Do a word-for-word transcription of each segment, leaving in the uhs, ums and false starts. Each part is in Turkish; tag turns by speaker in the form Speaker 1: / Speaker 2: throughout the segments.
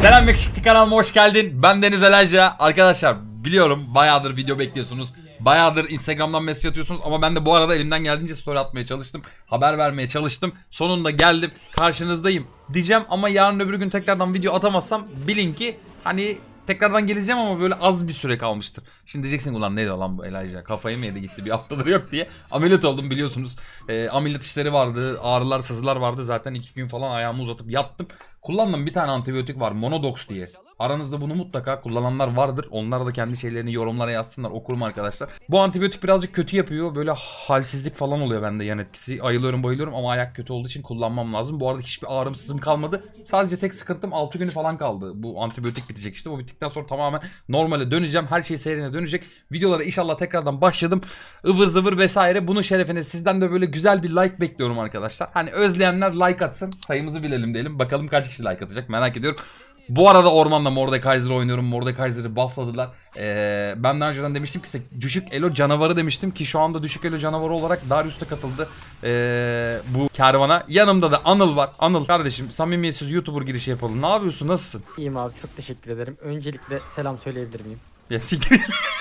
Speaker 1: Selam Mekşikti kanalıma hoş geldin. Ben Deniz Elayca. Arkadaşlar biliyorum bayağıdır video bekliyorsunuz. Bayağıdır Instagram'dan mesaj atıyorsunuz ama ben de bu arada elimden geldiğince story atmaya çalıştım. Haber vermeye çalıştım. Sonunda geldim. Karşınızdayım diyeceğim ama yarın öbür gün tekrardan video atamazsam bilin ki hani tekrardan geleceğim ama böyle az bir süre kalmıştır. Şimdi diyeceksin ulan neydi lan bu Elayca, kafayı mı yedi gitti bir haftadır yok diye. Ameliyat oldum biliyorsunuz. E, ameliyat işleri vardı, ağrılar sızılar vardı, zaten iki gün falan ayağımı uzatıp yattım. Kullandığım bir tane antibiyotik var, Monodox diye. Aranızda bunu mutlaka kullananlar vardır. Onlar da kendi şeylerini yorumlara yazsınlar, okurum arkadaşlar. Bu antibiyotik birazcık kötü yapıyor. Böyle halsizlik falan oluyor bende, yan etkisi. Ayılıyorum bayılıyorum ama ayak kötü olduğu için kullanmam lazım. Bu arada hiçbir ağrım sızım kalmadı. Sadece tek sıkıntım altı günü falan kaldı. Bu antibiyotik bitecek işte. Bu bittikten sonra tamamen normale döneceğim. Her şey seyrine dönecek. Videolara inşallah tekrardan başladım. Ivır zıvır vesaire. Bunun şerefine sizden de böyle güzel bir like bekliyorum arkadaşlar. Hani özleyenler like atsın. Sayımızı bilelim diyelim. Bakalım kaç kişi like atacak, merak ediyorum. Bu arada ormanda Mordekaiser oynuyorum. Mordekaiser'ı buffladılar. Ee, ben daha önceden demiştim ki düşük elo canavarı demiştim ki şu anda düşük elo canavarı olarak Darius'ta katıldı ee, bu kervana. Yanımda da Anıl var. Anıl kardeşim, samimiyetsiz YouTuber girişi yapalım. Ne yapıyorsun? Nasılsın?
Speaker 2: İyiyim abi, çok teşekkür ederim. Öncelikle selam söyleyebilir miyim?
Speaker 1: Ya siktir.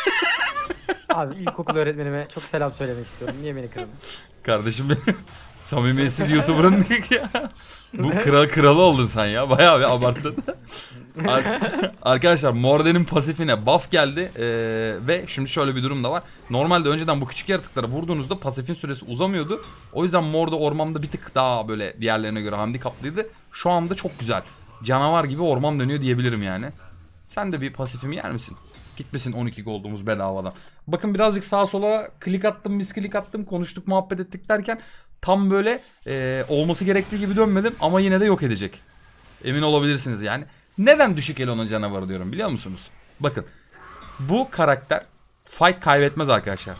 Speaker 2: Abi ilkokul öğretmenime çok selam söylemek istiyorum. Niye beni kırdın?
Speaker 1: Kardeşim benim. Samimiyetsiz YouTuber'ın bu kral kralı oldun sen ya. Bayağı bir abarttın. Ar Arkadaşlar Morden'in pasifine buff geldi ee, ve şimdi şöyle bir durum da var. Normalde önceden bu küçük yaratıklara vurduğunuzda pasifin süresi uzamıyordu. O yüzden Morde ormanda bir tık daha böyle diğerlerine göre handikaplıydı. Şu anda çok güzel. Canavar gibi orman dönüyor diyebilirim yani. Sen de bir pasifimi yer misin? Gitmesin on iki gold'umuz bedavadan. Bakın birazcık sağa sola klik attım, misklik attım, konuştuk, muhabbet ettik derken tam böyle e, olması gerektiği gibi dönmedim ama yine de yok edecek. Emin olabilirsiniz yani. Neden düşük elonun canavarı diyorum biliyor musunuz? Bakın bu karakter fight kaybetmez arkadaşlar.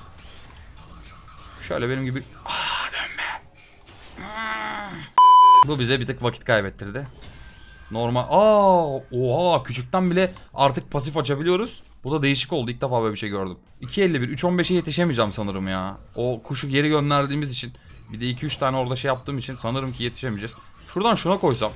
Speaker 1: Şöyle benim gibi Aa, dönme. Bu bize bir tık vakit kaybettirdi. Normal. Aa, oha, küçükten bile artık pasif açabiliyoruz. Bu da değişik oldu. İlk defa böyle bir şey gördüm. iki elli bir, üç on beşe yetişemeyeceğim sanırım ya. O kuşu geri gönderdiğimiz için. Bir de iki üç tane orada şey yaptığım için sanırım ki yetişemeyeceğiz. Şuradan şuna koysam.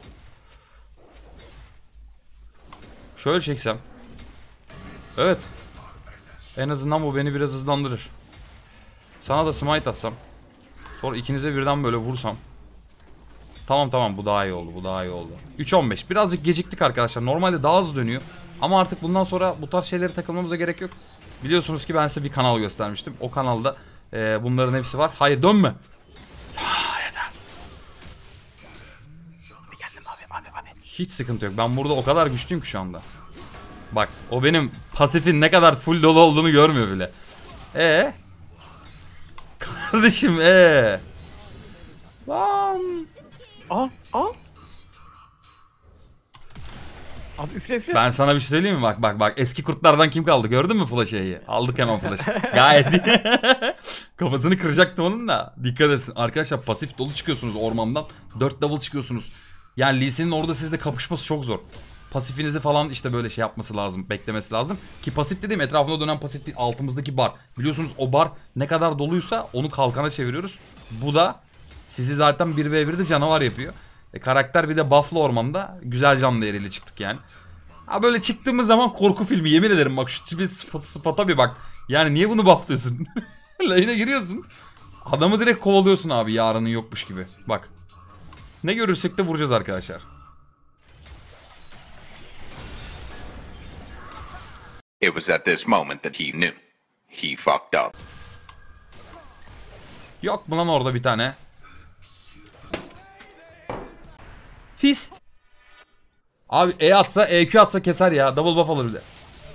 Speaker 1: Şöyle çeksem. Evet. En azından bu beni biraz hızlandırır. Sana da smite atsam. Sonra ikinize birden böyle vursam. Tamam tamam, bu daha iyi oldu, bu daha iyi oldu. üç on beş birazcık geciktik arkadaşlar. Normalde daha hızlı dönüyor. Ama artık bundan sonra bu tarz şeylere takılmamıza gerek yok. Biliyorsunuz ki ben size bir kanal göstermiştim. O kanalda e, bunların hepsi var. Hayır dönme. Aa, yeter. Geldim abi, abi, abi. Hiç sıkıntı yok. Ben burada o kadar güçlüyüm ki şu anda. Bak o benim pasifin ne kadar full dolu olduğunu görmüyor bile. Ee? Kardeşim ee? Lan.
Speaker 2: Aa, aa. Abi üfle üfle.
Speaker 1: Ben sana bir şey söyleyeyim mi? Bak bak bak. Eski kurtlardan kim kaldı? Gördün mü flash'ı? Aldık hemen flash'ı. Gayet iyi. Kafasını kıracaktım onun da. Dikkat etsin. Arkadaşlar pasif dolu çıkıyorsunuz ormandan. dört level çıkıyorsunuz. Yani Lee Sin'in orada sizle kapışması çok zor. Pasifinizi falan işte böyle şey yapması lazım. Beklemesi lazım. Ki pasif dediğim etrafında dönen pasif değil. Altımızdaki bar. Biliyorsunuz o bar ne kadar doluysa onu kalkana çeviriyoruz. Bu da sizi zaten bir ve birde canavar yapıyor. E, karakter bir de buff'lı ormanda güzel can değeriyle çıktık yani. Ha böyle çıktığımız zaman korku filmi, yemin ederim bak şu tipi spot, spota bir bak. Yani niye bunu buff'lıyorsun? Lane'e giriyorsun. Adamı direkt kovalıyorsun abi, yarının yokmuş gibi. Bak. Ne görürsek de vuracağız arkadaşlar.
Speaker 3: It was at this moment that he knew. He fucked up.
Speaker 1: Yok mu lan orada bir tane? Fizz. Abi E atsa, E Q atsa keser ya. Double buff alır bir de.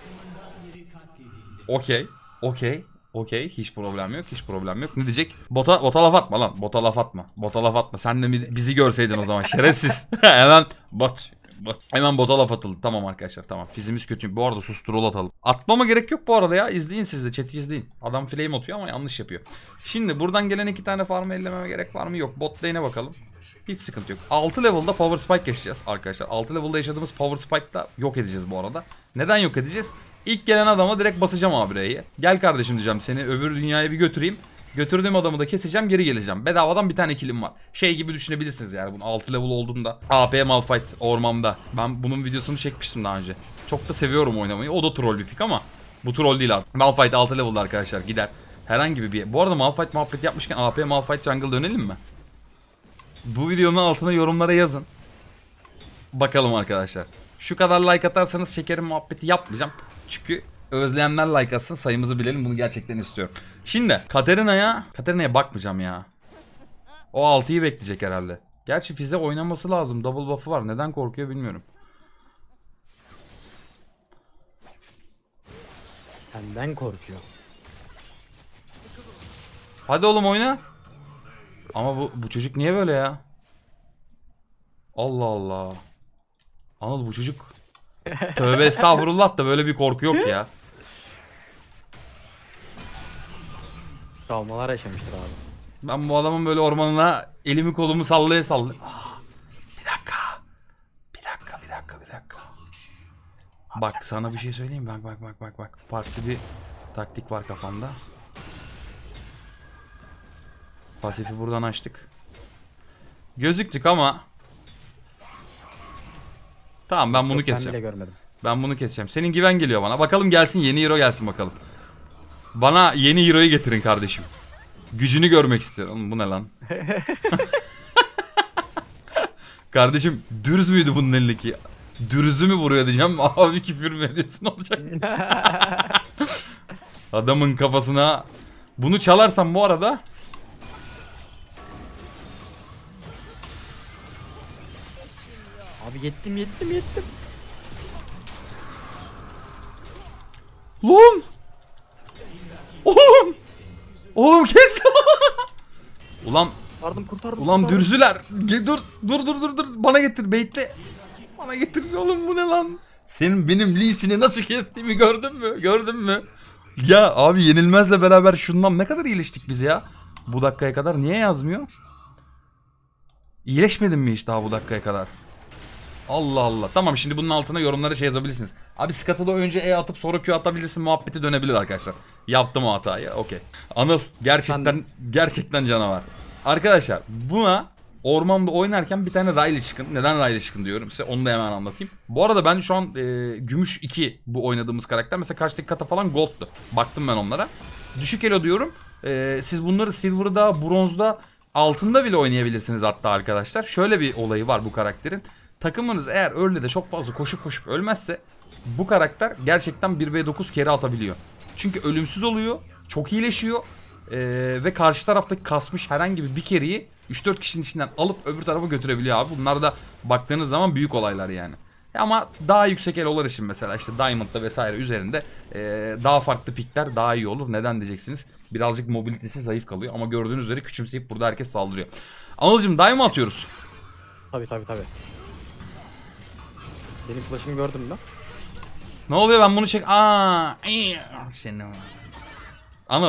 Speaker 1: Okey. Okey. Okey. Hiç problem yok. Hiç problem yok. Ne diyecek? Bota, bota laf atma lan. Bota laf atma. Bota laf atma. Sen de bizi görseydin o zaman. Şerefsiz. Hemen bot. Bot. Hemen bota laf atıldı. Tamam arkadaşlar, tamam. Fizzimiz kötü. Bu arada susturul atalım. Atmama gerek yok bu arada ya. İzleyin siz de. Chat'i izleyin. Adam flame atıyor ama yanlış yapıyor. Şimdi buradan gelen iki tane farmı ellememe gerek var mı? Yok. Bot lane'e bakalım. Hiç sıkıntı yok. altı level'da power spike yaşayacağız arkadaşlar. altı level'da yaşadığımız power spike'da yok edeceğiz bu arada. Neden yok edeceğiz? İlk gelen adama direkt basacağım abi R'yi. Gel kardeşim diyeceğim, seni öbür dünyaya bir götüreyim. Götürdüğüm adamı da keseceğim, geri geleceğim. Bedavadan bir tane kilim var. Şey gibi düşünebilirsiniz yani, bunun altı level olduğunda. A P Malphite ormanda. Ben bunun videosunu çekmiştim daha önce. Çok da seviyorum oynamayı. O da troll bir pik ama bu troll değil artık. Malphite altı level'da arkadaşlar, gider. Herhangi bir... Bu arada Malphite muhabbet yapmışken A P Malphite Jungle dönelim mi? Bu videonun altına yorumlara yazın. Bakalım arkadaşlar. Şu kadar like atarsanız şekerim muhabbeti yapmayacağım. Çünkü özleyenler like atsın, sayımızı bilelim, bunu gerçekten istiyorum. Şimdi Katarina'ya... Katarina'ya bakmayacağım ya. O altıyı bekleyecek herhalde. Gerçi Fize oynaması lazım. Double buff'ı var. Neden korkuyor bilmiyorum.
Speaker 2: Benden korkuyor.
Speaker 1: Hadi oğlum oyna. Ama bu, bu çocuk niye böyle ya? Allah Allah. Anıl bu çocuk. Tövbe estağfurullah da böyle bir korku yok ya.
Speaker 2: Travmalar yaşamıştır abi.
Speaker 1: Ben bu adamın böyle ormanına elimi kolumu sallaya sallaya. Ah, bir dakika. Bir dakika, bir dakika, bir dakika. Bak sana bir şey söyleyeyim mi? Bak bak bak bak bak. Farklı bir taktik var kafamda. Pasifi buradan açtık. Gözüktük ama. Tamam ben bunu
Speaker 2: Yok, ben
Speaker 1: keseceğim.
Speaker 2: bile görmedim.
Speaker 1: Ben bunu keseceğim. Senin güven geliyor bana. Bakalım gelsin, yeni hero gelsin bakalım. Bana yeni hero'yu getirin kardeşim. Gücünü görmek istiyorum. Bu ne lan? Kardeşim dürüz müydü bunun elindeki? Dürüzü mü vuruyor diyeceğim. Abi küfür mü ediyorsun olacak? Adamın kafasına. Bunu çalarsam bu arada.
Speaker 2: Abi yettim yettim yettim.
Speaker 1: Lan! Oğlum! Oğlum kes! Ulan
Speaker 2: Kurtardım kurtardım.
Speaker 1: ulan
Speaker 2: kurtardım.
Speaker 1: dürzüler. Ge- Dur dur dur dur dur. Bana getir baitle. Bana getir oğlum, bu ne lan? Senin benim Lee Sin'i nasıl kestiğimi gördün mü? Gördün mü? Ya abi yenilmezle beraber şundan ne kadar iyileştik biz ya? Bu dakikaya kadar niye yazmıyor? İyileşmedin mi hiç daha bu dakikaya kadar? Allah Allah. Tamam, şimdi bunun altına yorumlara şey yazabilirsiniz. Abi Scuttle'a önce E atıp sonra Q atabilirsin muhabbeti dönebilir arkadaşlar. Yaptım o hatayı. Okey. Anıl gerçekten gerçekten canavar. Arkadaşlar buna ormanda oynarken bir tane Riley çıkın. Neden Riley çıkın diyorum size, onu da hemen anlatayım. Bu arada ben şu an e, Gümüş iki bu oynadığımız karakter. Mesela karşıdaki kata falan Gold'du. Baktım ben onlara. Düşük elo diyorum. E, siz bunları Silver'da, Bronz'da, altında bile oynayabilirsiniz hatta arkadaşlar. Şöyle bir olayı var bu karakterin. Takımınız eğer öyle de çok fazla koşup koşup ölmezse bu karakter gerçekten bir ve dokuz kere atabiliyor. Çünkü ölümsüz oluyor, çok iyileşiyor ee, ve karşı taraftaki kasmış herhangi bir bir kereyi üç dört kişinin içinden alıp öbür tarafa götürebiliyor abi. Bunlar da baktığınız zaman büyük olaylar yani. Ama daha yüksek elolar için mesela işte Diamond'da vesaire üzerinde ee, daha farklı pikler daha iyi olur. Neden diyeceksiniz? Birazcık mobilitesi zayıf kalıyor ama gördüğünüz üzere küçümseyip burada herkes saldırıyor. Anılcım Diamond atıyoruz.
Speaker 2: Tabi tabi tabi. Benim flash'ımı gördün mü?
Speaker 1: Ne oluyor, ben bunu çek... Aa, senin. Anıl.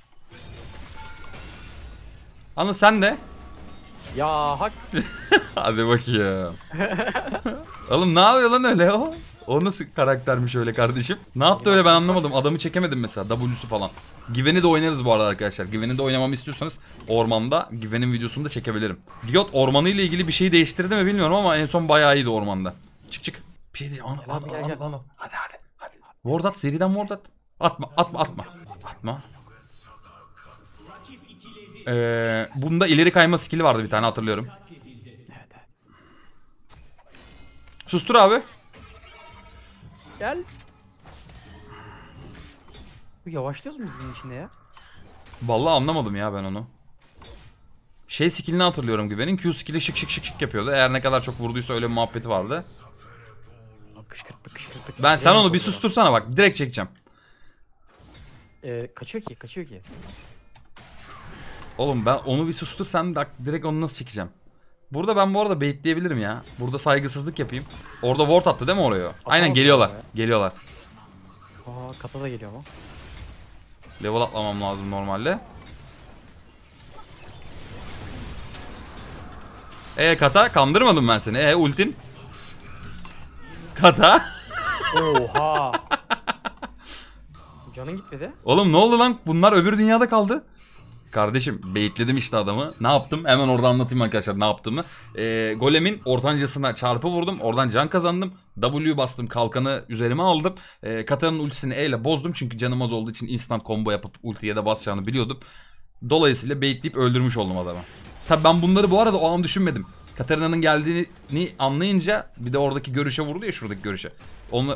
Speaker 1: Anıl sen de.
Speaker 2: Ya hak.
Speaker 1: Hadi bakayım. Oğlum ne yapıyor lan öyle o? O nasıl karaktermiş öyle kardeşim? Ne yaptı öyle, ben anlamadım. Adamı çekemedim mesela, W'su falan. Given'i de oynarız bu arada arkadaşlar. Given'i de oynamamı istiyorsanız ormanda Given'in videosunu da çekebilirim. Riot ormanı ile ilgili bir şey değiştirdi mi bilmiyorum ama en son bayağı iyiydi ormanda. Çık çık. Bir şey diyeceğim. Anıl, Anıl,
Speaker 2: gel,
Speaker 1: Anıl,
Speaker 2: gel.
Speaker 1: Anıl. Hadi hadi hadi. Ward at, seriden ward at. Atma atma atma. Atma. Ee, bunda ileri kayma skill'i vardı bir tane, hatırlıyorum.
Speaker 2: Evet evet.
Speaker 1: Sustur abi.
Speaker 2: Gel. Bu yavaşlıyoruz mu biz bunun içinde ya?
Speaker 1: Vallahi anlamadım ya ben onu. Şey skill'ini hatırlıyorum Güven'in. Q skill'i şık şık şık şık yapıyordu. Eğer ne kadar çok vurduysa öyle bir muhabbeti vardı.
Speaker 2: Kışkırttık kışkırttık.
Speaker 1: Ben sen onu bir sustursana bak. Direkt çekeceğim.
Speaker 2: Ee, kaçıyor ki kaçıyor ki.
Speaker 1: Oğlum ben onu bir sustur, sen bak direkt onu nasıl çekeceğim. Burada ben bu arada baitleyebilirim ya. Burada saygısızlık yapayım. Orada ward attı değil mi oraya? Aynen geliyorlar.
Speaker 2: ya.
Speaker 1: Geliyorlar.
Speaker 2: Aa kata da geliyor ama.
Speaker 1: Level atlamam lazım normalde. E kata kandırmadım ben seni. E ultin. Kata.
Speaker 2: Oha. Canın gitmedi.
Speaker 1: Oğlum ne oldu lan? Bunlar öbür dünyada kaldı. Kardeşim baitledim işte adamı. Ne yaptım? Hemen orada anlatayım arkadaşlar ne yaptığımı. Ee, golemin ortancasına çarpı vurdum. Oradan can kazandım. W bastım, kalkanı üzerime aldım. Ee, Katar'ın ultisini E ile bozdum. Çünkü canım az olduğu için instant combo yapıp ultiye de basacağını biliyordum. Dolayısıyla baitleyip öldürmüş oldum adamı. Tabi ben bunları bu arada o an düşünmedim. Katarina'nın geldiğini anlayınca bir de oradaki görüşe vurdu ya, şuradaki görüşe. Onu...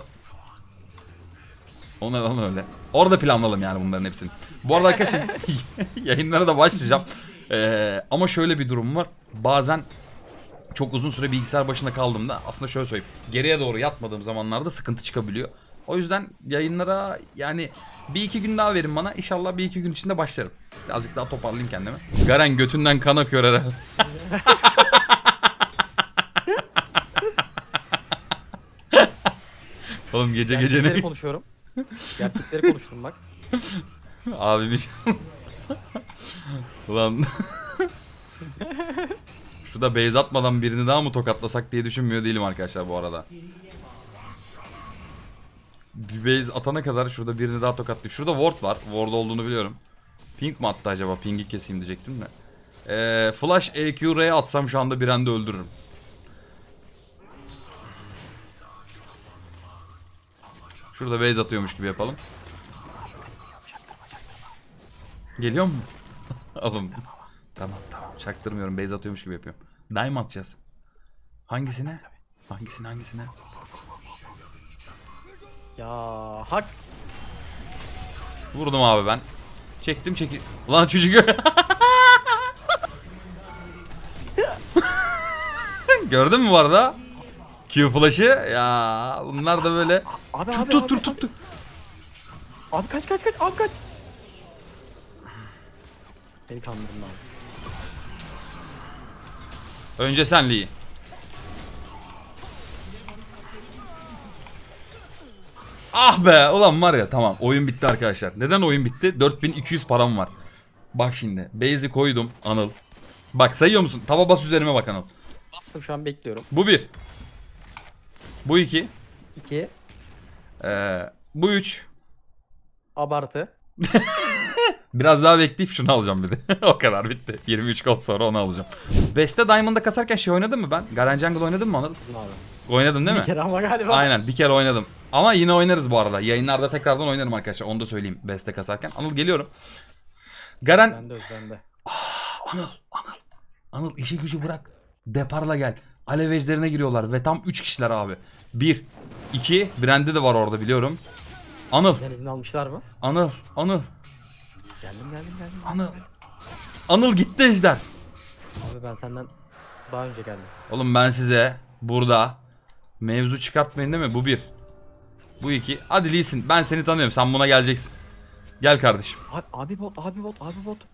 Speaker 1: Onu, onu öyle. Orada planlayalım yani bunların hepsini. Bu arada arkadaşlar yayınlara da başlayacağım. Ee, ama şöyle bir durum var. Bazen çok uzun süre bilgisayar başında kaldığımda, aslında şöyle söyleyeyim, geriye doğru yatmadığım zamanlarda sıkıntı çıkabiliyor. O yüzden yayınlara yani bir iki gün daha verin bana. İnşallah bir iki gün içinde başlarım. Birazcık daha toparlayayım kendimi. Garen götünden kan akıyor herhalde. Oğlum gece gece
Speaker 2: Gerçekleri
Speaker 1: ne?
Speaker 2: konuşuyorum. Gerçekleri konuştum bak.
Speaker 1: Abi bir şey... Ulan... Şurada base atmadan birini daha mı tokatlasak diye düşünmüyor değilim arkadaşlar bu arada. Bir base atana kadar şurada birini daha tokatlayayım. Şurada ward var. Ward olduğunu biliyorum. Ping mi attı acaba? Ping'i keseyim diyecektim de. Ee, flash E Q R'ye atsam şu anda bir anda öldürürüm. Şurada base atıyormuş gibi yapalım. Geliyor mu? Oğlum. Tamam tamam. Çaktırmıyorum. Base atıyormuş gibi yapıyorum. Dime atacağız. Hangisine? Hangisine hangisine?
Speaker 2: Ya hak.
Speaker 1: Vurdum abi ben. Çektim çekil. Ulan çocuk. Gördün mü bu arada? Q flash'ı. Ya bunlar da böyle.
Speaker 2: Abi
Speaker 1: Tut
Speaker 2: abi
Speaker 1: tut
Speaker 2: abi,
Speaker 1: tut
Speaker 2: abi.
Speaker 1: tut tut.
Speaker 2: Abi kaç kaç kaç abi kaç. Beni kandırdın abi.
Speaker 1: Önce sen Lee. Ah be ulan var ya, tamam oyun bitti arkadaşlar. Neden oyun bitti? dört bin iki yüz param var. Bak şimdi base'i koydum Anıl. Bak sayıyor musun? Taba bas üzerime bak Anıl.
Speaker 2: Bastım şu an bekliyorum.
Speaker 1: Bu bir. Bu iki.
Speaker 2: İki.
Speaker 1: Ee, bu üç.
Speaker 2: Abartı.
Speaker 1: Biraz daha bekleyip şunu alacağım bir de. O kadar bitti. yirmi üç gol sonra onu alacağım. Beste Diamond'da kasarken şey oynadım mı ben? Garen Jungle oynadım mı Anıl?
Speaker 2: Abi.
Speaker 1: Oynadın değil
Speaker 2: Bir
Speaker 1: mi?
Speaker 2: kere ama galiba.
Speaker 1: Aynen bir kere oynadım. Ama yine oynarız bu arada. Yayınlarda tekrardan oynarım arkadaşlar. Onu da söyleyeyim Beste kasarken. Anıl geliyorum. Garen...
Speaker 2: Ben de özlendi.
Speaker 1: Anıl, Anıl. Anıl işi gücü bırak. Deparla gel. Alev ejderine giriyorlar ve tam üç kişiler abi. bir, iki, Brand'i de var orada biliyorum. Anıl,
Speaker 2: Sen izin almışlar mı?
Speaker 1: Anıl, Anıl,
Speaker 2: Geldim geldim geldim.
Speaker 1: Anıl. Anıl gitti ejder.
Speaker 2: Abi ben senden daha önce geldim.
Speaker 1: Oğlum ben size burada mevzu çıkartmayın değil mi? Bu bir. Bu iki. Hadi Lee Sin, ben seni tanıyorum. Sen buna geleceksin. Gel kardeşim.
Speaker 2: Abi, abi bot abi bot abi bot.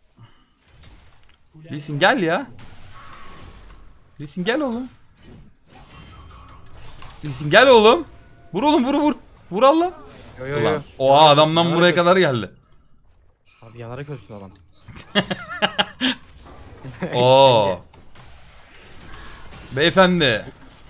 Speaker 1: Lee Sin gel ya. Lee Sin gel oğlum. Lee Sin gel oğlum. Vur oğlum vur vur. Vur Allah.
Speaker 2: Yo yo yo.
Speaker 1: Ulan oha adamdan
Speaker 2: Yanarak
Speaker 1: buraya
Speaker 2: ölsün.
Speaker 1: kadar geldi.
Speaker 2: Abi yanarak ölsün adam.
Speaker 1: Oo. Beyefendi.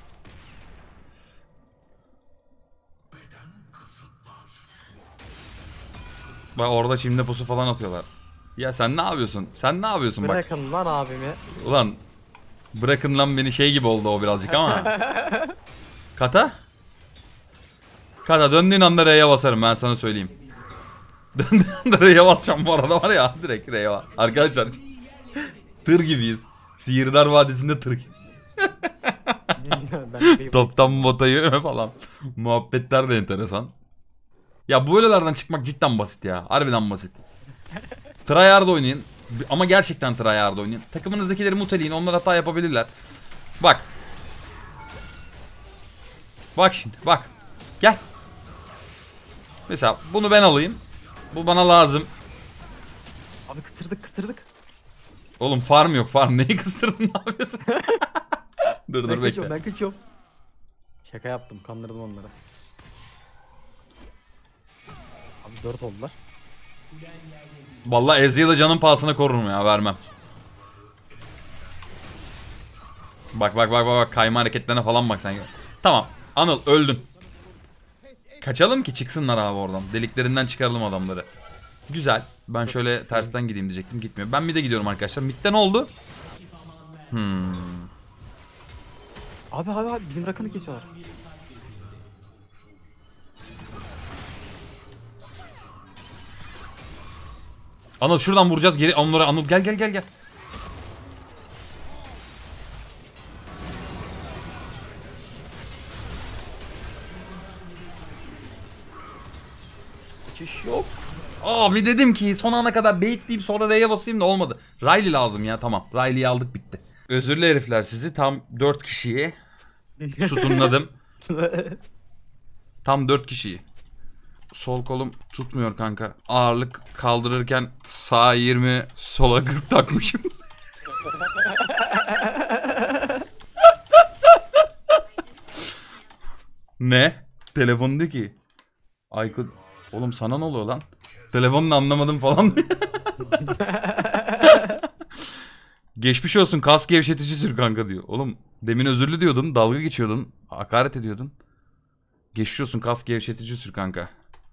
Speaker 1: Bak orada şimdi pusu falan atıyorlar. Ya sen ne yapıyorsun? Sen ne yapıyorsun bak.
Speaker 2: Bırakın lan abimi.
Speaker 1: Ulan bırakın lan beni, şey gibi oldu o birazcık ama. Kata? Kata döndüğün anda R'ye basarım ben sana söyleyeyim. Döndüğün anda R'ye basacağım bu arada var ya, direkt R'ye bas. Arkadaşlar tır gibiyiz. Sihirdar Vadisi'nde tır gibi.
Speaker 2: Ben de bir-
Speaker 1: Toptan bota yürüme falan. Muhabbetler de enteresan. Ya bu böylelerden çıkmak cidden basit ya. Harbiden basit. Tryhard oynayın. Ama gerçekten tryhard oynayın. Takımınızdakileri muteleyin. Onlar hata yapabilirler. Bak. Bak şimdi bak. Gel. Mesela bunu ben alayım. Bu bana lazım.
Speaker 2: Abi kıstırdık kıstırdık.
Speaker 1: Oğlum farm yok farm. Neyi kıstırdın, ne yapıyorsun? dur dur
Speaker 2: Ben
Speaker 1: bekle.
Speaker 2: kaçıyorum ben kaçıyorum. Şaka yaptım kandırdım onları. Abi dört oldular.
Speaker 1: Vallahi Ezreal'ı canın pahasına korurum ya, vermem. Bak bak bak bak kayma hareketlerine falan bak sen. Tamam Anıl öldün. Kaçalım ki çıksınlar abi oradan. Deliklerinden çıkaralım adamları. Güzel. Ben şöyle tersten gideyim diyecektim, gitmiyor. Ben mid'e gidiyorum arkadaşlar. Mid'de ne oldu? Hmm.
Speaker 2: Abi abi abi bizim Rakan'ı kesiyorlar.
Speaker 1: Anıl şuradan vuracağız geri. Anıl'a Anıl gel gel gel gel. Kaçış yok. Abi dedim ki son ana kadar baitleyip sonra R'ye basayım da olmadı. Riley lazım ya, tamam. Riley'i aldık, bitti. Özürlü herifler sizi, tam dört kişiyi sütunladım. Tam dört kişiyi. Sol kolum tutmuyor kanka. Ağırlık kaldırırken sağa yirmi, sola kırk takmışım. Ne? Telefon diyor ki. Aykut, oğlum sana ne oluyor lan? Telefonunu anlamadım falan diyor. Geçmiş olsun, kas gevşetici sür kanka diyor. Oğlum demin özürlü diyordun, dalga geçiyordun, hakaret ediyordun. Geçmiş olsun, kas gevşetici sür kanka.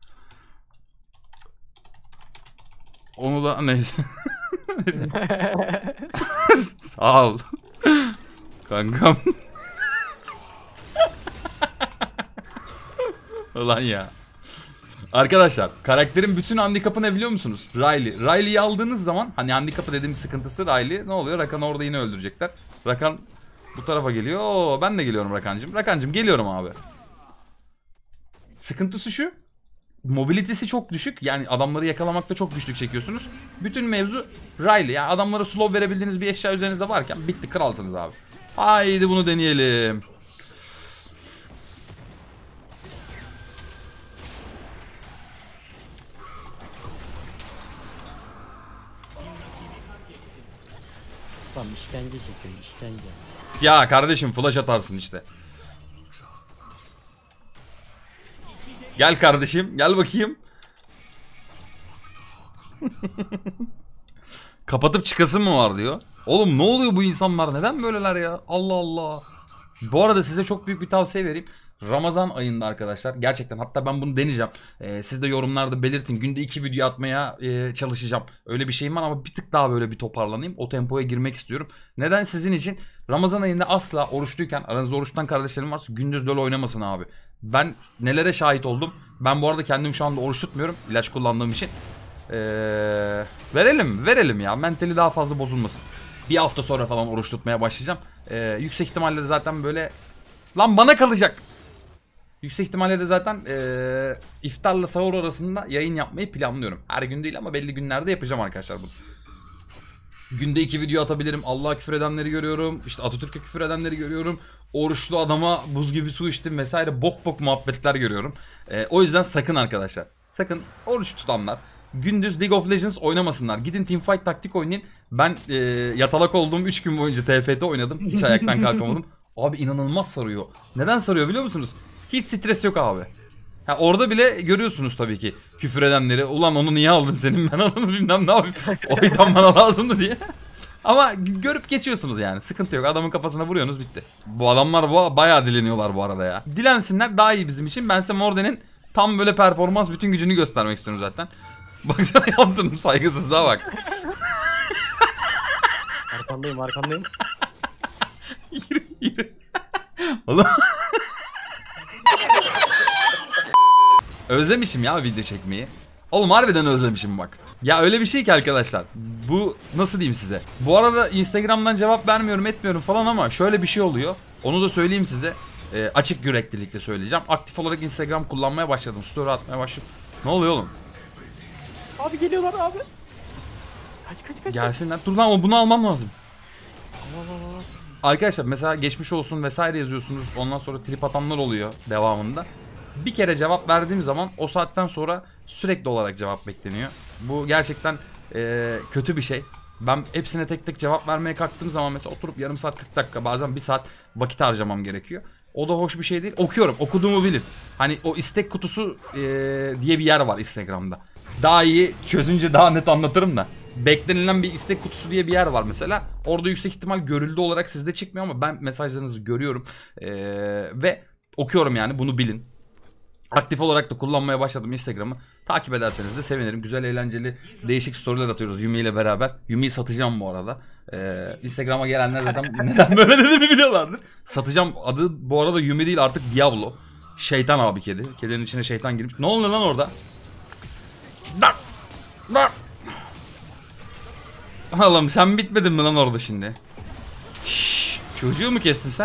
Speaker 1: Onu da neyse. Sağ ol. Kankam. Ulan ya. Arkadaşlar karakterin bütün handikapı ne biliyor musunuz? Riley. Riley'i aldığınız zaman, hani handikapı dediğim sıkıntısı Riley, ne oluyor? Rakan'ı orada yine öldürecekler. Rakan bu tarafa geliyor. Oo, ben de geliyorum Rakancım. Rakancım geliyorum abi. Sıkıntısı şu. Mobilitesi çok düşük. Yani adamları yakalamakta çok güçlük çekiyorsunuz. Bütün mevzu Riley. Yani adamlara slow verebildiğiniz bir eşya üzerinizde varken bitti, kralsınız abi. Haydi bunu deneyelim.
Speaker 2: Tamam, işkence çekiyor, işkence.
Speaker 1: Ya kardeşim flash atarsın işte. Gel kardeşim, gel bakayım. Kapatıp çıkasın mı var diyor. Oğlum ne oluyor bu insanlar? Neden böyleler ya? Allah Allah. Bu arada size çok büyük bir tavsiye vereyim. Ramazan ayında arkadaşlar, gerçekten hatta ben bunu deneyeceğim. Ee, siz de yorumlarda belirtin. Günde iki video atmaya e, çalışacağım. Öyle bir şeyim var ama bir tık daha böyle bir toparlanayım. O tempoya girmek istiyorum. Neden? Sizin için. Ramazan ayında asla oruçluyken, aranızda oruçtan kardeşlerim varsa gündüz LoL oynamasın abi. Ben nelere şahit oldum. Ben bu arada kendim şu anda oruç tutmuyorum, İlaç kullandığım için. Ee, verelim verelim ya, mentali daha fazla bozulmasın. Bir hafta sonra falan oruç tutmaya başlayacağım. Ee, yüksek ihtimalle de zaten böyle, lan bana kalacak. Yüksek ihtimalle de zaten ee, iftarla sahur arasında yayın yapmayı planlıyorum. Her gün değil ama belli günlerde yapacağım arkadaşlar bunu. Günde iki video atabilirim. Allah'a küfür edenleri görüyorum. İşte Atatürk'e küfür edenleri görüyorum. Oruçlu adama buz gibi su içtim vesaire bok bok muhabbetler görüyorum. Ee, o yüzden sakın arkadaşlar. Sakın oruç tutanlar gündüz League of Legends oynamasınlar. Gidin Teamfight taktik oynayın. Ben e, yatalak olduğum üç gün boyunca T F T oynadım. Hiç ayaktan kalkamadım. Abi inanılmaz sarıyor. Neden sarıyor biliyor musunuz? Hiç stres yok abi. Ha, orada bile görüyorsunuz tabii ki küfür edenleri. Ulan onu niye aldın senin, ben alını bilmem ne yapayım. O yüzden bana lazımdı diye. Ama görüp geçiyorsunuz yani. Sıkıntı yok. Adamın kafasına vuruyorsunuz, bitti. Bu adamlar bu bayağı dileniyorlar bu arada ya. Dilensinler, daha iyi bizim için. Ben size Morden'in tam böyle performans bütün gücünü göstermek istiyorum zaten. Baksana yaptım saygısızlığa bak.
Speaker 2: Arkandayım, arkandayım.
Speaker 1: Yürü yürü. Oğlum. Özlemişim ya video çekmeyi. Oğlum harbiden özlemişim bak. Ya öyle bir şey ki arkadaşlar. Bu nasıl diyeyim size. Bu arada Instagram'dan cevap vermiyorum etmiyorum falan ama şöyle bir şey oluyor. Onu da söyleyeyim size. E, açık yüreklilikle söyleyeceğim. Aktif olarak Instagram kullanmaya başladım. Story atmaya başladım. Ne oluyor oğlum?
Speaker 2: Abi geliyorlar abi. Kaç kaç kaç.
Speaker 1: Gelsinler. Dur lan, bunu almam lazım.
Speaker 2: Allah Allah Allah.
Speaker 1: Arkadaşlar mesela geçmiş olsun vesaire yazıyorsunuz. Ondan sonra trip atanlar oluyor devamında. Bir kere cevap verdiğim zaman o saatten sonra sürekli olarak cevap bekleniyor. Bu gerçekten e, kötü bir şey. Ben hepsine tek tek cevap vermeye kalktığım zaman mesela oturup yarım saat kırk dakika, bazen bir saat vakit harcamam gerekiyor. O da hoş bir şey değil. Okuyorum. Okuduğumu bilin. Hani o istek kutusu e, diye bir yer var Instagram'da. Daha iyi çözünce daha net anlatırım da. Beklenilen bir istek kutusu diye bir yer var mesela. Orada yüksek ihtimal görüldü olarak sizde çıkmıyor ama ben mesajlarınızı görüyorum. Ee, ve okuyorum yani, bunu bilin. Aktif olarak da kullanmaya başladım Instagram'ı. Takip ederseniz de sevinirim. Güzel, eğlenceli, değişik storyler atıyoruz Yumi ile beraber. Yumi'yi satacağım bu arada. Ee, Instagram'a gelenler zaten neden böyle dediğimi biliyorlardır. Satacağım. Adı bu arada Yumi değil, artık Diablo. Şeytan abi kedi. Kedinin içine şeytan girmiş. Ne oluyor lan orada? Dak! Dak! Oğlum sen bitmedin mi lan orada şimdi? Şşş, çocuğu mu kestin sen?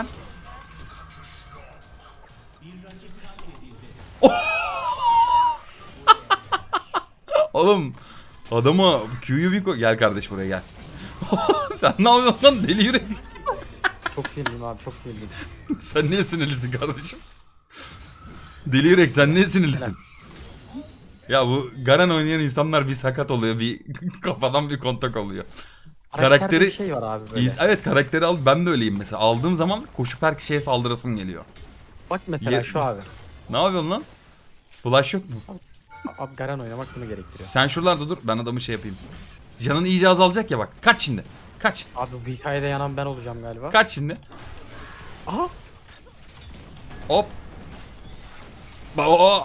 Speaker 1: Oğlum adama Q'yu bir koy. Gel kardeş buraya gel. Sen ne yapıyorsun lan deli yürek?
Speaker 2: Çok sinirliyim abi, çok sinirliyim.
Speaker 1: Sen niye sinirlisin kardeşim? Deli yürek sen niye sinirlisin? Ya bu Garen oynayan insanlar bir sakat oluyor, bir kafadan bir kontak oluyor. Karakteri
Speaker 2: bir şey var abi böyle.
Speaker 1: İz- evet karakteri al, ben de öyleyim mesela. Aldığım zaman koşup her şeye saldırasım geliyor.
Speaker 2: Bak mesela
Speaker 1: Ye-
Speaker 2: şu abi.
Speaker 1: Ne yapıyorsun lan? Flash yok mu?
Speaker 2: Abi Garen oynamak bunu gerektiriyor.
Speaker 1: Sen şuralarda dur, ben adamı şey yapayım. Canın iyice azalacak ya bak. Kaç şimdi. Kaç.
Speaker 2: Abi bu hikayede yanan ben olacağım galiba.
Speaker 1: Kaç şimdi.
Speaker 2: Aha.
Speaker 1: Hop. Ba-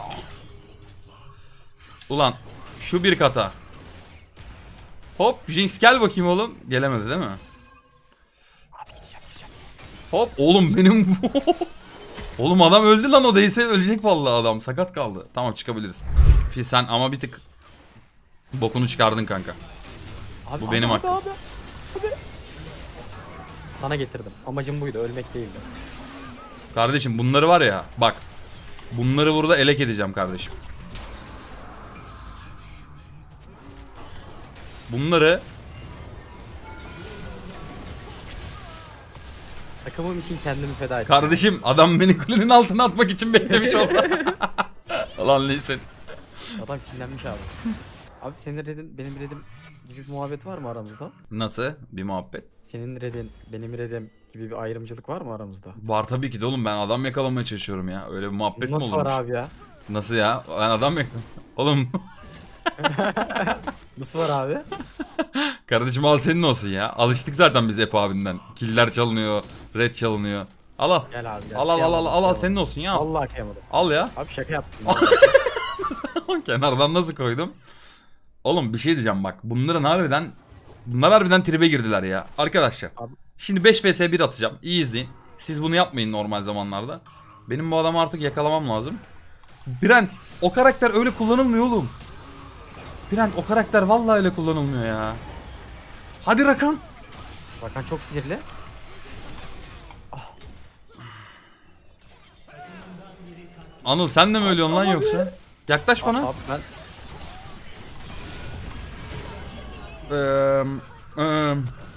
Speaker 1: Ulan şu bir kata. Hop Jinx gel bakayım oğlum. Gelemedi değil mi?
Speaker 2: Abi gideceğim gideceğim.
Speaker 1: Hop oğlum benim. Oğlum adam öldü lan, o değilse ölecek vallahi adam. Sakat kaldı. Tamam çıkabiliriz. Fi sen ama bir tık bokunu çıkardın kanka.
Speaker 2: Abi,
Speaker 1: Bu
Speaker 2: abi,
Speaker 1: benim
Speaker 2: abi,
Speaker 1: hakkım.
Speaker 2: Abi, abi. Sana getirdim. Amacım buydu, ölmek değildi.
Speaker 1: Kardeşim bunları var ya bak. Bunları burada elek edeceğim kardeşim. Bunları
Speaker 2: Takımım için kendimi feda ettim.
Speaker 1: kardeşim adam beni kulenin altına atmak için beklemiş orada. Lan Lee
Speaker 2: Adam kinlenmiş abi. Abi senin redin, benim redim gibi bir muhabbet var mı aramızda?
Speaker 1: Nasıl bir muhabbet?
Speaker 2: Senin redin, benim redim gibi bir ayrımcılık var mı aramızda?
Speaker 1: Var tabii ki de oğlum, ben adam yakalamaya çalışıyorum ya. Öyle bir muhabbet mi
Speaker 2: Nasıl
Speaker 1: olurmuş?
Speaker 2: var abi ya?
Speaker 1: Nasıl ya? Ben adam yak... Oğlum
Speaker 2: Nasıl var abi?
Speaker 1: kardeşim al senin olsun ya. Alıştık zaten biz Efe abinden. Killer çalınıyor, red çalınıyor. Al al.
Speaker 2: Gel abi gel.
Speaker 1: Al al al al
Speaker 2: Kıyamadım,
Speaker 1: al, al
Speaker 2: kıyamadım.
Speaker 1: senin olsun ya.
Speaker 2: Vallahi kıyamadım.
Speaker 1: Al ya.
Speaker 2: Abi şaka yaptım.
Speaker 1: Kenardan nasıl koydum? Oğlum bir şey diyeceğim bak. Bunların harbiden bunlar harbiden tribe girdiler ya. Arkadaşlar.
Speaker 2: Abi.
Speaker 1: Şimdi beş vs bir atacağım. İyi izleyin. Siz bunu yapmayın normal zamanlarda. Benim bu adamı artık yakalamam lazım. Brent o karakter öyle kullanılmıyor oğlum. Brent o karakter vallahi öyle kullanılmıyor ya. Hadi Rakan.
Speaker 2: Bakan çok sinirli.
Speaker 1: Anıl sen de mi ölüyorsun lan yoksa? Yaklaş bana.
Speaker 2: Abi ben
Speaker 1: Eee, eee,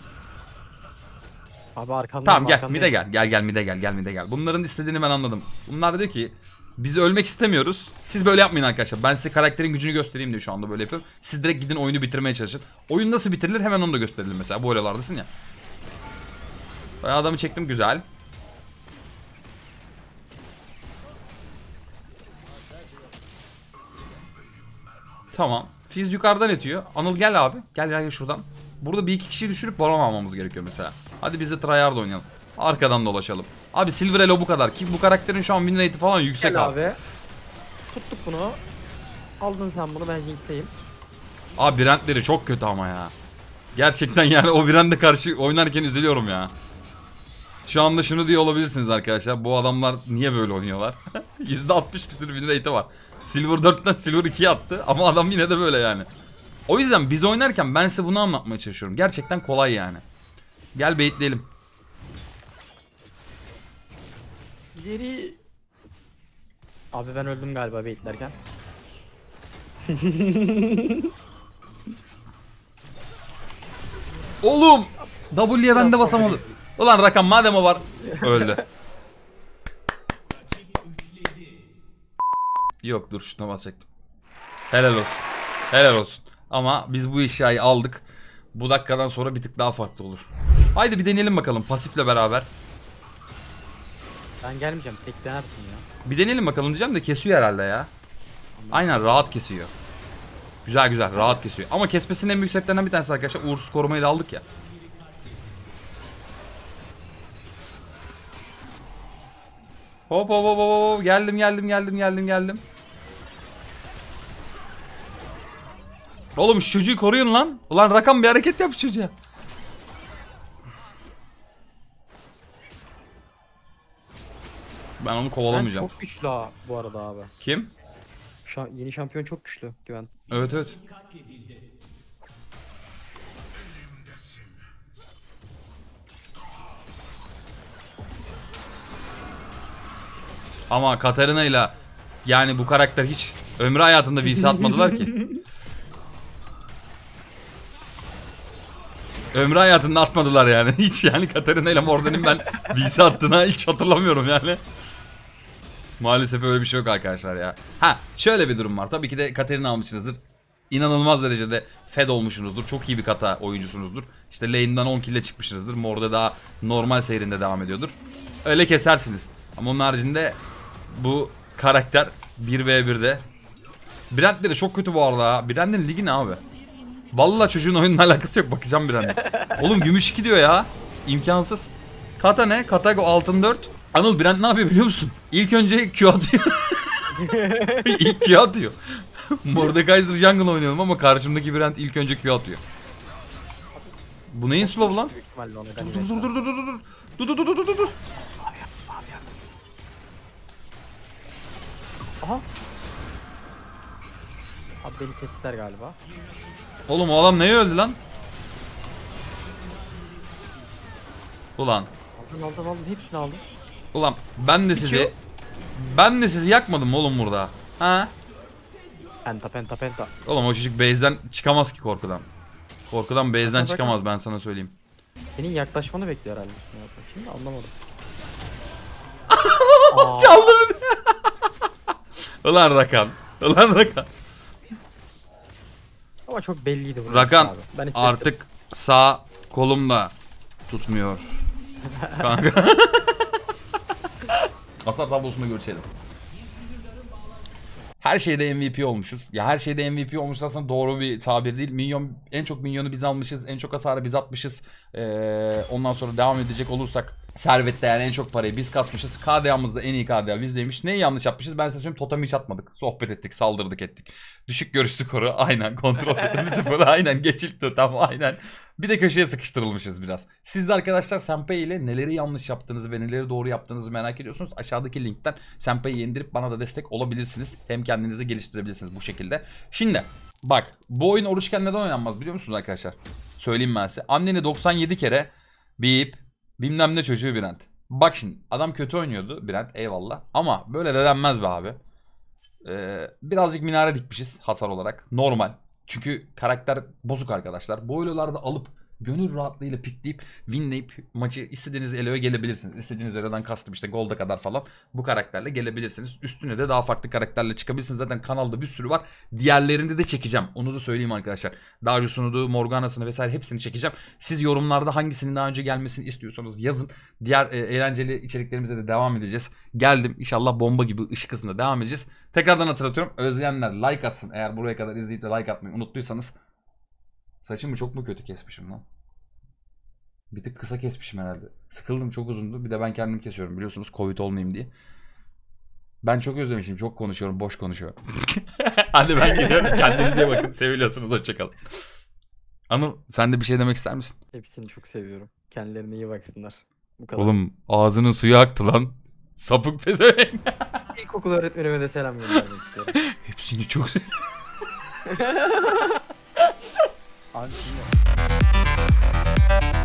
Speaker 2: abi arkandayım.
Speaker 1: Tamam gel
Speaker 2: arkandayım.
Speaker 1: mide gel. Gel gel mide gel. Gel mide gel. Bunların istediğini ben anladım. Bunlar diyor ki biz ölmek istemiyoruz. Siz böyle yapmayın arkadaşlar. Ben size karakterin gücünü göstereyim diye şu anda böyle yapıyorum. Siz direkt gidin oyunu bitirmeye çalışın. Oyun nasıl bitirilir hemen onu da gösterelim mesela. Bu oralardasın ya. Ben adamı çektim güzel. Tamam. Fizz yukarıdan etiyor. Anıl gel abi. Gel gel şuradan. Burada bir iki kişiyi düşürüp baron almamız gerekiyor mesela. Hadi biz de tryhard oynayalım. Arkadan dolaşalım. Abi Silver Elo bu kadar. Ki bu karakterin şu an win rate'i falan yüksek
Speaker 2: Gel
Speaker 1: abi.
Speaker 2: abi. Tuttuk bunu. Aldın sen bunu, ben Jinx'teyim.
Speaker 1: Abi Brent'leri çok kötü ama ya. Gerçekten yani o Brent'e karşı oynarken üzülüyorum ya. Şu anda şunu diye olabilirsiniz arkadaşlar. Bu adamlar niye böyle oynuyorlar? yüzde altmış küsur win rate'i var. Silver dörtten Silver ikiye attı ama adam yine de böyle yani. O yüzden biz oynarken ben size bunu anlatmaya çalışıyorum. Gerçekten kolay yani. Gel baitleyelim.
Speaker 2: İleri. Abi ben öldüm galiba baitlerken.
Speaker 1: Oğlum! W'ye ben de basamadım. Ulan rakam madem o var. Öldü. Yok dur şuna basacaktım. Helal olsun. Helal olsun. Ama biz bu eşyayı aldık. Bu dakikadan sonra bir tık daha farklı olur. Haydi bir deneyelim bakalım pasifle beraber.
Speaker 2: Ben gelmeyeceğim, tek denersin ya.
Speaker 1: Bir deneyelim bakalım diyeceğim de kesiyor herhalde ya. Aynen rahat kesiyor. Güzel güzel rahat kesiyor. Ama kesmesinin en büyük sebeplerinden bir tanesi arkadaşlar uğursuz korumayı da aldık ya. Hop hop hop hop geldim geldim geldim geldim geldim. Oğlum şu çocuğu koruyun lan. Ulan rakam bir hareket yap şu çocuğa. Ben onu
Speaker 2: Ben
Speaker 1: kovalamayacağım.
Speaker 2: çok güçlü ha bu arada abi.
Speaker 1: Kim?
Speaker 2: Şa yeni şampiyon çok güçlü Güven.
Speaker 1: Evet evet. Ama Katarina ile yani bu karakter hiç ömrü hayatında V C atmadılar ki. Ömrü hayatında atmadılar yani. Hiç yani Katarina ile Morden'in ben V C attığını hiç hatırlamıyorum yani. Maalesef öyle bir şey yok arkadaşlar ya. Ha şöyle bir durum var. Tabii ki de Katarina almışsınızdır. İnanılmaz derecede fed olmuşsunuzdur. Çok iyi bir kata oyuncusunuzdur. İşte lane'den on kill'le çıkmışsınızdır. Morde daha normal seyrinde devam ediyordur. Öyle kesersiniz. Ama onun haricinde bu karakter bir ve birde. Brand'leri çok kötü bu arada ha. Brand'in ligi ne abi? Vallahi çocuğun oyunun alakası yok. Bakacağım Brand'e. Oğlum gümüş iki diyor ya. İmkansız. Kata ne? Katago altın dört. Anıl Brand ne yapıyor biliyor musun? İlk önce Q atıyor. İlk Q atıyor. Mordekaiser Jungle oynayalım ama karşımdaki Brand ilk önce Q atıyor. Bu neyin slow lan?
Speaker 2: Büyük ihtimalle ona
Speaker 1: Dur dur dur dur dur dur dur dur dur dur dur dur dur.
Speaker 2: Aha. Abi beni kestiler galiba.
Speaker 1: Oğlum o adam neye öldü lan? Ulan.
Speaker 2: Aldım aldım aldım hepsini aldım.
Speaker 1: Ulan ben de sizi ben de sizi yakmadım mı oğlum burada? Ha?
Speaker 2: Penta penta penta.
Speaker 1: Oğlum o çocuk base'den çıkamaz ki korkudan. Korkudan base'den
Speaker 2: Bakın,
Speaker 1: çıkamaz ben sana söyleyeyim.
Speaker 2: Senin yaklaşmanı bekliyor herhalde. Şimdi anlamadım.
Speaker 1: Çaldı beni. Ulan Rakan. Ulan Rakan.
Speaker 2: Ama çok belliydi bu.
Speaker 1: Rakan
Speaker 2: abi. Ben hissettim.
Speaker 1: artık sağ kolumda tutmuyor. Kanka. Hasar tablosunda görüşelim. Her şeyde M V P olmuşuz. Ya her şeyde M V P olmuş aslında doğru bir tabir değil. Minyon, en çok minyonu biz almışız. En çok hasarı biz atmışız. Ee, ondan sonra devam edecek olursak servette yani en çok parayı biz kasmışız. K D A'mızda en iyi K D A bizdeymiş. Neyi yanlış yapmışız? Ben size söyleyeyim, totemi hiç atmadık. Sohbet ettik, saldırdık ettik. Düşük görüş skoru aynen. Kontrol totemi sıfır aynen. Geçik totem aynen. Bir de köşeye sıkıştırılmışız biraz. Siz de arkadaşlar Senpai ile neleri yanlış yaptığınızı ve neleri doğru yaptığınızı merak ediyorsunuz. Aşağıdaki linkten Senpai'yi indirip bana da destek olabilirsiniz. Hem kendinizi geliştirebilirsiniz bu şekilde. Şimdi bak bu oyun oruçken neden oynanmaz biliyor musunuz arkadaşlar? Söyleyeyim ben size. Anneni doksan yedi kere bip bilmem ne çocuğu Brand. Bak şimdi adam kötü oynuyordu Brand eyvallah. Ama böyle de denmez be abi. Ee, birazcık minare dikmişiz hasar olarak. Normal. Çünkü karakter bozuk arkadaşlar. Bu elo'larda alıp gönül rahatlığıyla pikleyip winleyip maçı istediğiniz elo'ya gelebilirsiniz. İstediğiniz elo'dan kastım işte gold'a kadar falan bu karakterle gelebilirsiniz. Üstüne de daha farklı karakterle çıkabilirsiniz. Zaten kanalda bir sürü var. Diğerlerini de çekeceğim. Onu da söyleyeyim arkadaşlar. Darius'unu, Morgana'sını vesaire hepsini çekeceğim. Siz yorumlarda hangisinin daha önce gelmesini istiyorsanız yazın. Diğer e, eğlenceli içeriklerimize de devam edeceğiz. Geldim. İnşallah bomba gibi ışık hızında devam edeceğiz. Tekrardan hatırlatıyorum. Özleyenler like atsın. Eğer buraya kadar izleyip de like atmayı unuttuysanız. Saçımı çok mu kötü kesmişim lan? Bir tık kısa kesmişim herhalde. Sıkıldım, çok uzundu. Bir de ben kendim kesiyorum biliyorsunuz Covid olmayayım diye. Ben çok özlemişim. Çok konuşuyorum. Boş konuşuyorum. Hadi ben gidiyorum. Kendinize iyi bakın. Seviliyorsunuz. Hoşçakalın. Anıl sen de bir şey demek ister misin?
Speaker 2: Hepsini çok seviyorum. Kendilerine iyi baksınlar. Bu kadar.
Speaker 1: Oğlum ağzının suyu aktı lan. Sapık pezevenk.
Speaker 2: İlkokul öğretmenime de selam göndermek istiyorum.
Speaker 1: Hepsini çok seviyorum.
Speaker 2: Abi şimdi.